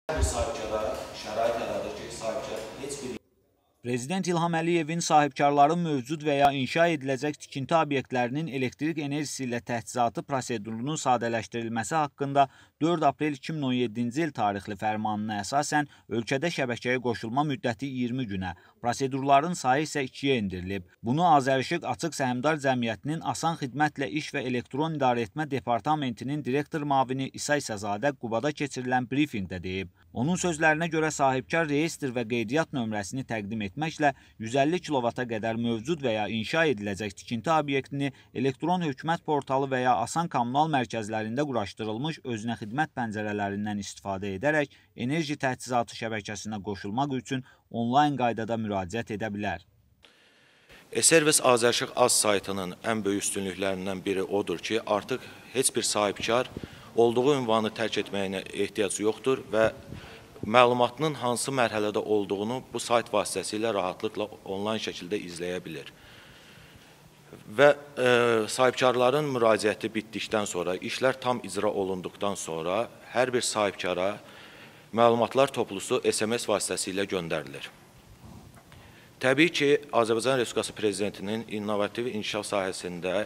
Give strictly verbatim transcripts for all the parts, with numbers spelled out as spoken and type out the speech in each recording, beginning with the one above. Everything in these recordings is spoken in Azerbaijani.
bir sahibkara şərait yaradır ki, sahibkar heç bir Prezident İlham Əliyevin sahibkarların mövcud və ya inşa ediləcək tikinti obyektlərinin elektrik enerjisi ilə təchizatı prosedurunun sadələşdirilməsi haqqında dörd aprel iki min on yeddinci il tarixli fərmanına əsasən ölkədə şəbəkəyə qoşulma müddəti iyirmi günə, prosedurların sayı isə ikiyə endirilib. Bunu Azərişıq Açıq Səhmdar Cəmiyyətinin Asan Xidmətlə İş və Elektron İdarəetmə Departamentinin direktor müavini İsa İsazadə Qubada keçirilən brifinqdə deyib. Onun sözlərinə görə sahibkar reyestr və qeydiyyat nömrəsini təqdim etməklə yüz əlli kilovata qədər mövcud və ya inşa ediləcək tikinti obyektini elektron hökumət portalı və ya asan kommunal mərkəzlərində quraşdırılmış özünə xidmət pəncərələrindən istifadə edərək enerji təchizatı şəbəkəsinə qoşulmaq üçün onlayn qaydada müraciət edə bilər. E-Servis Azərişıq Az saytının ən böyük üstünlüklərindən biri odur ki, artıq heç bir sahibkar olduğu ünvanı tərk etməyinə ehtiyac yoxdur və məlumatının hansı mərhələdə olduğunu bu sayt vasitəsilə rahatlıqla onlayn şəkildə izləyə bilir. Və e, sahibkarların müraciəti bitdikdən sonra, işlər tam icra olunduqdan sonra hər bir sahibkara məlumatlar toplusu S M S vasitəsilə göndərilir. Təbii ki, Azərbaycan Respublikası Prezidentinin innovativ inkişaf sahəsində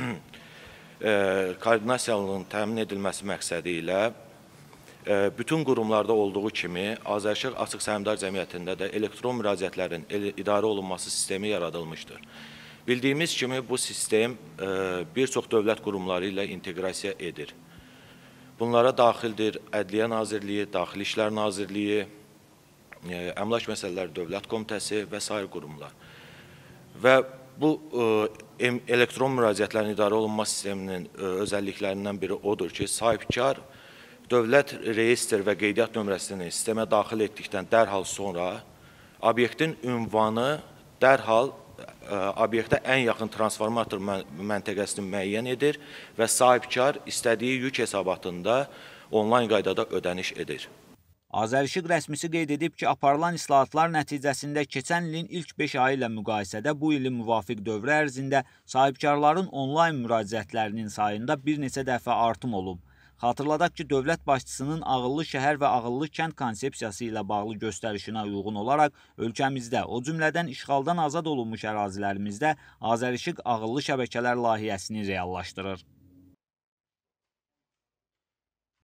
e, koordinasiyanın təmin edilməsi məqsədi ilə bütün qurumlarda olduğu kimi Azərişıq Açıq Səhmdar Cəmiyyətində də elektron müraciətlərin idarə olunması sistemi yaradılmışdır. Bildiyimiz kimi bu sistem bir çox dövlət qurumları ilə inteqrasiya edir. Bunlara daxildir Ədliyyə Nazirliyi, Daxili İşlər Nazirliyi, Əmlak Məsələləri Dövlət Komitəsi və sair qurumlar. Və bu elektron müraciətlərin idarə olunması sisteminin özəlliklərindən biri odur ki, sahibkar dövlət reyestr və qeydiyyat nömrəsini sistemə daxil etdikdən dərhal sonra obyektin ünvanı dərhal obyektə ən yaxın transformator məntəqəsini müəyyən edir və sahibkar istədiyi yük hesabatında onlayn qaydada ödəniş edir. Azərişıq rəsmisi qeyd edib ki, aparılan islahatlar nəticəsində keçən ilin ilk beş ayı ilə müqayisədə bu ilin müvafiq dövrü ərzində sahibkarların onlayn müraciətlərinin sayında bir neçə dəfə artım olub. Xatırladaq ki, dövlət başçısının ağıllı şəhər və ağıllı kənd konsepsiyası ilə bağlı göstərişinə uyğun olaraq ölkəmizdə, o cümlədən işğaldan azad olunmuş ərazilərimizdə Azərişıq ağıllı şəbəkələr layihəsini reallaşdırır.